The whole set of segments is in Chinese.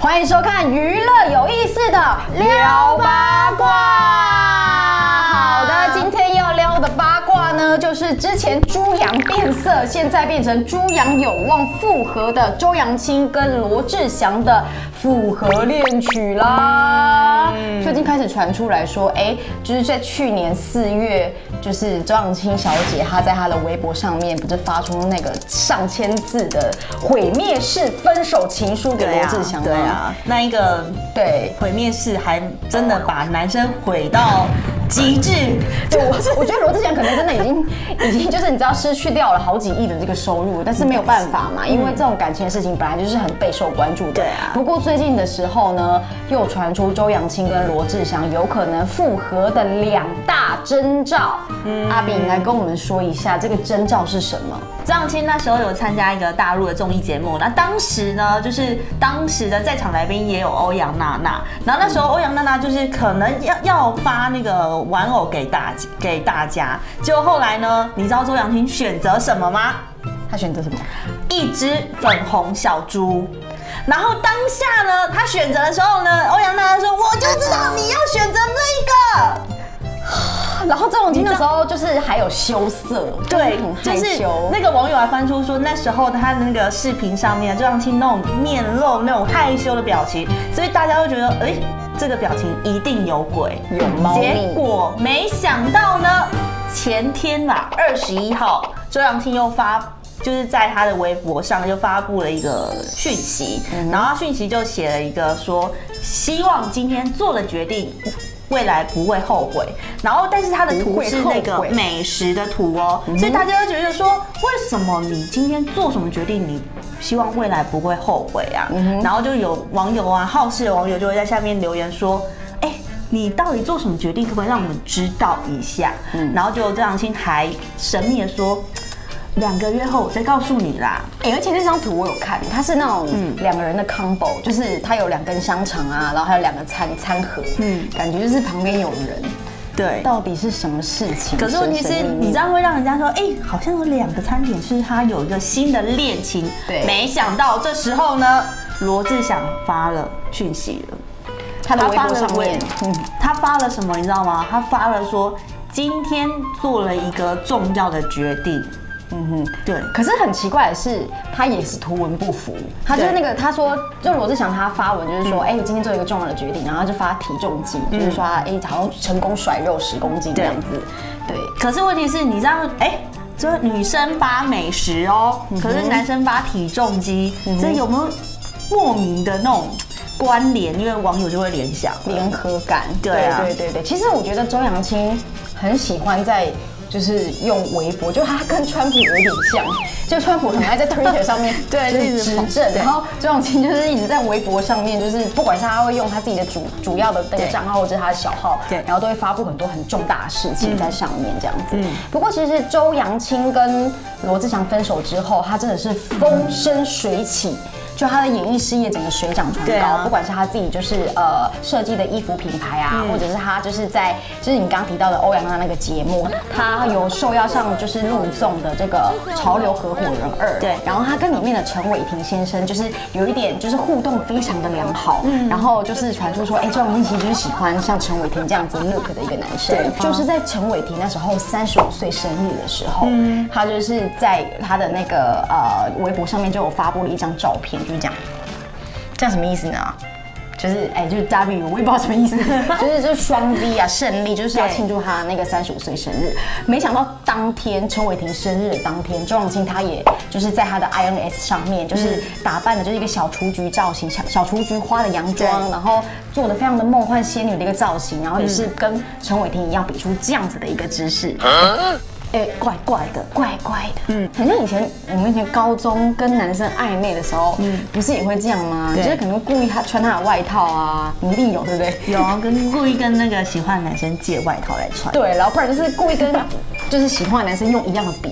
欢迎收看娱乐有意思的聊八卦。好的，今天要聊的八卦呢，就是之前猪羊变色，现在变成猪羊有望复合的周扬青跟罗志祥的复合恋曲啦。最近开始传出来说，就是在去年4月，就是周扬青小姐她在她的微博上面不是发出那个上千字的毁灭式分手情书给罗志祥吗？ 对啊，那一个对毁灭式还真的把男生毁到极致。 对，我觉得罗志祥可能真的已经就是你知道失去掉了好几亿的这个收入，但是没有办法嘛，因为这种感情的事情本来就是很备受关注的。 对啊。 不过最近的时候呢，又传出周扬青跟罗志祥有可能复合的2大征兆。阿比，你来跟我们说一下这个征兆是什么？ 周扬青那时候有参加一个大陆的综艺节目，那当时呢，就是当时的在场来宾也有欧阳娜娜，然后那时候欧阳娜娜就是可能要发那个玩偶给大家，结果后来呢，你知道周扬青选择什么吗？ 他选择什么？ 一只粉红小猪。然后当下呢，他选择的时候呢，欧阳娜娜说：“我就知道你要选择那个。” 然后周扬青那时候就是还有羞涩， 对， 很害羞。 那个网友还翻出说，那时候他的那个视频上面，周扬青那种面露那种害羞的表情，所以大家都觉得，这个表情一定有鬼， 有猫腻。 结果没想到呢，前天吧，21号，周扬青又就是在他的微博上就发布了一个讯息，然后讯息就写了一个说，希望今天做了决定，未来不会后悔。然后，但是他的图是那个美食的图哦，所以大家就觉得说，为什么你今天做什么决定，你希望未来不会后悔啊？然后就有网友啊，好事的网友就会在下面留言说，你到底做什么决定，可不可以让我们知道一下？然后就周扬青还神秘的说，2个月后我再告诉你啦。 而且那张图我有看，它是那种2个人的 combo，就是它有2根香肠啊，然后还有2个餐盒，感觉就是旁边有人。 对， 到底是什么事情？ 可是问题是，你这样会让人家说，好像有2个餐点是他有一个新的恋情。对，没想到这时候呢，罗志祥发了讯息了， 他的微博上面， 他发了什么你知道吗？他发了说，今天做了一个重要的决定。对。可是很奇怪的是，他也是图文不符。他就是那个，他说，就罗志祥他发文就是说，今天做一个重要的决定，然后他就发体重计，就是说他好像成功甩肉10公斤这样子。对。 可是问题是，你知道，这女生发美食哦，可是男生发体重机，这有没有莫名的那种关联？因为网友就会联想联合感。 对啊， 对。其实我觉得周扬青很喜欢在。就是用微博，就他跟川普有点像，就川普很爱在 Twitter 上面就是执政，然后周扬青就是一直在微博上面，就是不管是他会用他自己的主要的那个账号，或者是他的小号，然后都会发布很多很重大的事情在上面这样子。不过其实周扬青跟罗志祥分手之后，他真的是风生水起。就他的演艺事业整个水涨船高，不管是他自己就是设计的衣服品牌啊，或者是他就是就是你刚刚提到的欧阳娜那个节目，他有受邀上就是陆纵的这个潮流合伙人2，对，然后他跟里面的陈伟霆先生就是有一点就是互动非常的良好，然后就是传出说，周扬青其实就是喜欢像陈伟霆这样子 look 的一个男生，就是在陈伟霆那时候35岁生日的时候，他就是在他的那个微博上面就有发布了一张照片。就是这样什么意思呢？就是就是 W， 我也不知道什么意思，就是双 V 啊，胜利就是要庆祝他那个35岁生日。没想到当天陈伟霆生日的当天，周扬青他也就是在他的 INS 上面，就是打扮的就是一个小雏菊造型，小雏菊花的洋装，然后做的非常的梦幻仙女的一个造型，然后也是跟陈伟霆一样比出这样子的一个姿势。怪怪的，很像我们以前高中跟男生暧昧的时候，不是也会这样吗？就是可能故意穿他的外套啊，你一定有对不对？ 有啊，故意跟那个喜欢的男生借外套来穿。 对，然后不然就是故意跟就是喜欢的男生用一样的笔，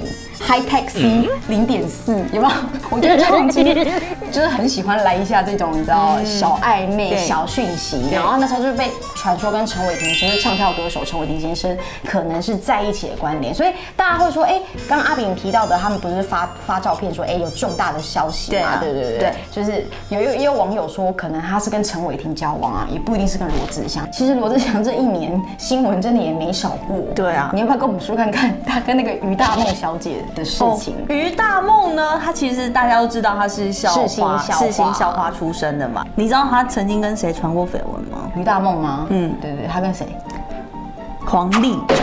High Tech C 0.4，有没有？我觉得周扬青就是很喜欢来一下这种你知道小暧昧、小讯息，然后那时候就是被传说跟陈伟霆，就是唱跳歌手陈伟霆先生可能是在一起的关联，所以大家会说，刚刚阿炳提到的，他们不是发照片说，有重大的消息嘛？对，就是也有网友说，可能他是跟陈伟霆交往啊，也不一定是跟罗志祥。其实罗志祥这一年新闻真的也没少过。对啊，你要不要跟我们说看看他跟那个于大梦小姐的事情？ 于大梦呢，她其实大家都知道她是世新校花出身的嘛。你知道她曾经跟谁传过绯闻吗？ 于大梦吗？对，她跟谁？ 黄立成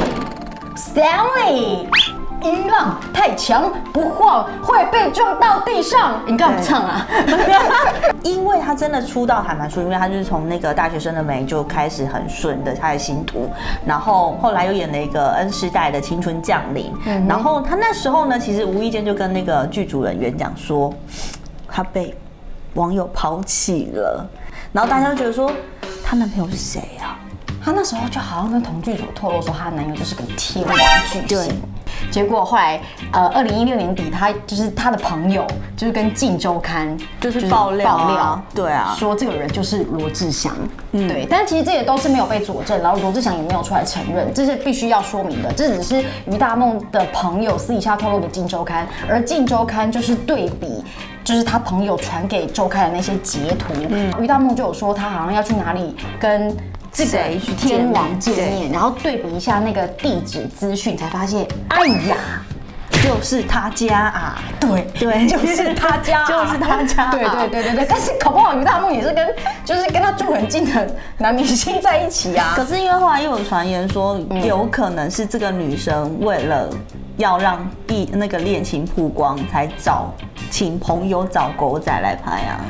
，Stanley。音浪太强，不晃会被撞到地上。你干嘛唱啊？ 因为他真的出道还蛮顺，因为他就是从那个大学生的美就开始很顺的他的星途，然后后来又演了一个 N 世代的青春降临，然后他那时候呢，其实无意间就跟那个剧组人员讲说，他被网友抛弃了，然后大家就觉得说，她男朋友是谁啊？ 她那时候就好像跟同剧组透露说，她的男友就是个天王巨星。结果后来，2016年底，他的朋友就是跟《镜周刊》 就是爆料，对啊， 说这个人就是罗志祥，对，但是其实这也都是没有被佐证，然后罗志祥也没有出来承认，这是必须要说明的，这只是于大梦的朋友私底下透露给《镜周刊》，而《镜周刊》就是对比。就是他朋友传给周刊的那些截图，于大梦就有说他好像要去哪里跟这个天王见面，然后对比一下那个地址资讯，才发现，哎呀， 就是他家啊！ 对，就是他家， 就是他家。 对。但是搞不好于大梦也是跟他住很近的男明星在一起啊。 可是因为后来又有传言说，有可能是这个女生为了要让那个恋情曝光，才请朋友找狗仔来拍啊。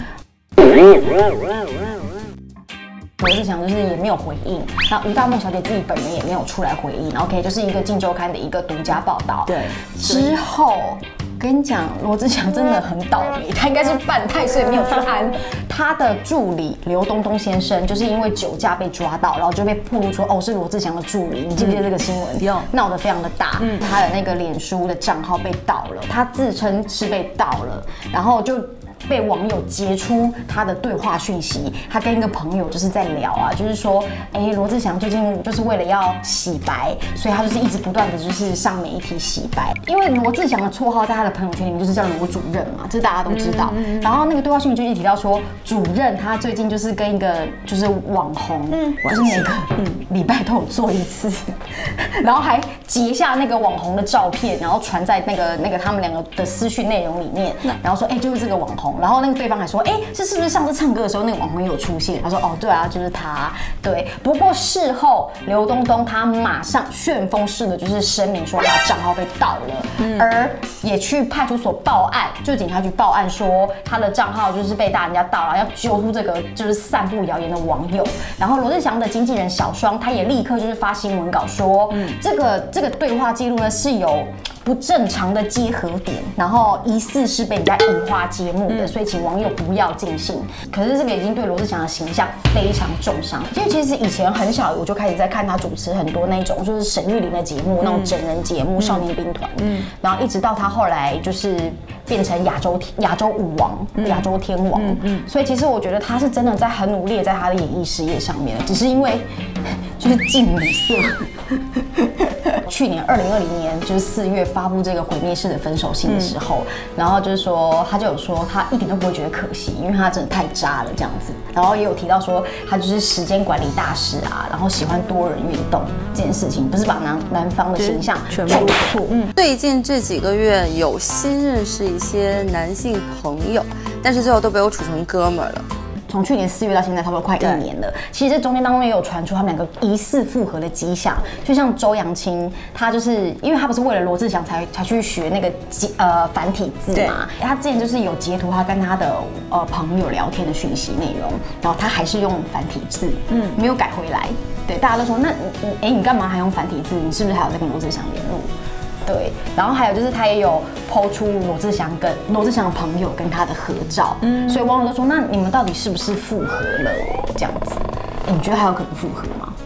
罗志祥就是也没有回应，那于大梦小姐自己本人也没有出来回应。OK， 就是一个《镜周刊》的一个独家报道。 对， 之后跟你讲，罗志祥真的很倒霉，他应该是犯太岁没有去安。他的助理刘东东先生就是因为酒驾被抓到，然后就被曝露出是罗志祥的助理。你记不记得这个新闻？闹得非常的大。他的那个脸书的账号被盗了，他自称是被盗了，然后就被网友截出他的对话讯息，他跟一个朋友就是在聊啊，就是说，罗志祥最近就是为了要洗白，所以他就是一直不断的就是上媒体洗白。因为罗志祥的绰号在他的朋友圈里面就是叫罗主任嘛，这大家都知道。然后那个对话讯息就一直提到说，主任他最近就是跟一个就是网红，就是每个礼拜都有做一次，然后还截下那个网红的照片，然后传在那个他们两个的私讯内容里面，然后说，就是这个网红。然后那个对方还说，是不是上次唱歌的时候那个网红有出现？他说，对啊，就是他。对，不过事后刘东东他马上旋风式的就是声明说他账号被盗了，而也去派出所报案，就警察局报案说他的账号就是被大人家盗了，要揪出这个就是散布谣言的网友。然后罗志祥的经纪人小双他也立刻就是发新闻稿说，这个对话记录呢是有不正常的结合点，然后疑似是被人家移花接木的，所以请网友不要尽信。可是这个已经对罗志祥的形象非常重伤，因为其实以前很小我就开始在看他主持很多那种就是沈玉琳的节目，那种整人节目、少年兵团，然后一直到他后来就是变成亚洲舞王、亚洲天王，所以其实我觉得他是真的在很努力在他的演艺事业上面，只是因为就是近礼色。去年2020年就是4月发布这个毁灭式的分手信的时候，然后就是说他就有说他一点都不会觉得可惜，因为他真的太渣了这样子。然后也有提到说他就是时间管理大师啊，然后喜欢多人运动这件事情，不是把男方的形象全部错。 最近这几个月有新认识一些男性朋友，但是最后都被我处成哥们儿了。 从去年4月到现在，差不多快1年了。其实这中间当中也有传出他们两个疑似复合的迹象。就像周扬青，他就是因为他不是为了罗志祥才去学那个繁体字嘛，他之前就是有截图他跟他的朋友聊天的讯息内容，然后他还是用繁体字，没有改回来。对，大家都说那你干嘛还用繁体字？你是不是还有在跟罗志祥联络？对，然后还有就是他也有po出罗志祥的朋友跟他的合照，所以网友都说，那你们到底是不是复合了？这样子，你觉得还有可能复合吗？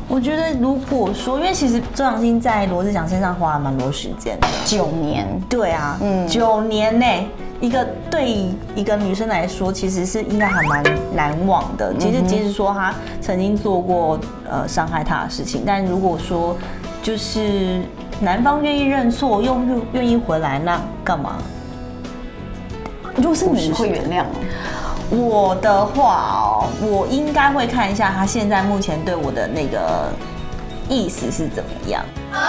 我觉得如果说，因为其实周扬青在罗志祥身上花了蛮多时间的 ，9年。 对啊，9年呢，对一个女生来说，其实是应该还蛮难忘的。其实即使说她曾经做过伤害她的事情，但如果说就是男方愿意认错，又愿意回来，那干嘛？ 如果是你会原谅吗？ 我的话我应该会看一下他现在目前对我的那个意思是怎么样。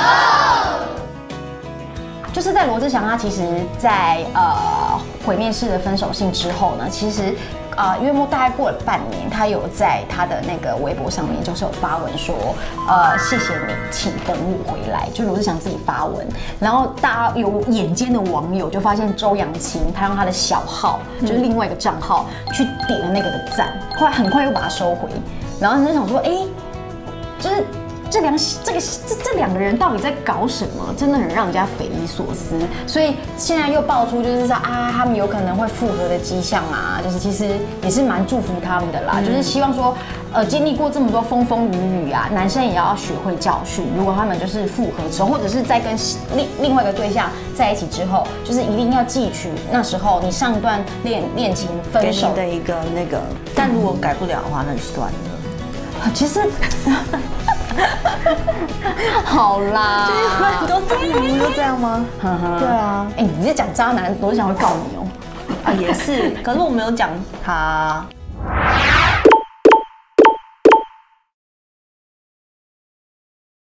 就是在罗志祥他其实在毁灭式的分手信之后呢，其实约莫大概过了半年，他有在他的那个微博上面就是有发文说，谢谢你，请等我回来，就罗志祥自己发文，然后大家有眼尖的网友就发现周扬青他用他的小号，就是另外一个账号去点了那个的赞，后来很快又把它收回，然后你就想说，就是这两个人到底在搞什么？真的很让人家匪夷所思。所以现在又爆出就是说他们有可能会复合的迹象啊，就是其实也是蛮祝福他们的啦，就是希望说，经历过这么多风风雨雨啊，男生也要学会教训。如果他们就是复合之后，或者是在跟另外一个对象在一起之后，就是一定要汲取那时候你上一段恋情分手的一个那个。但如果改不了的话，那就算了。 其实。好啦， 很多渣男不都这样吗？对啊， 你在讲渣男，罗志祥会告你哦。 也是，可是我没有讲他。